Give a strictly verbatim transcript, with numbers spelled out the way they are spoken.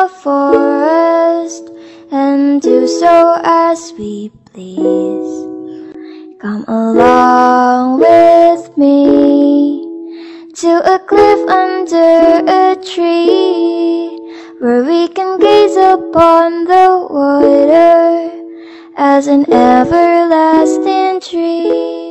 the forest and do so as we please. Come along with me to a cliff under a tree, where we can gaze upon the water as an everlasting tree.